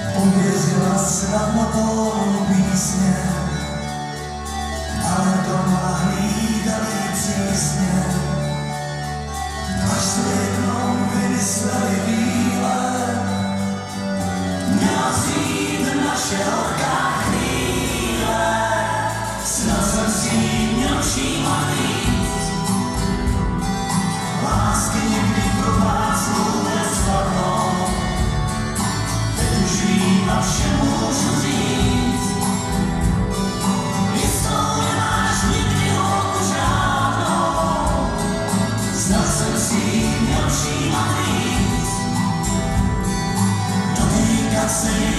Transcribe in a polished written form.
Uvěřila snad na to písně, ale doma hlídali přísně. Až se jednou vymysleli výlet, měla vzít naše horká chvíle. Snad jsem si jí měl všímat víc, lásky někdy pro vás vůbec spadnou. Teď už vím a vše můžu říct, jistou nemáš nikdy holku žádnou. Snad jsem si jí měl všímat víc, dotýkat se jí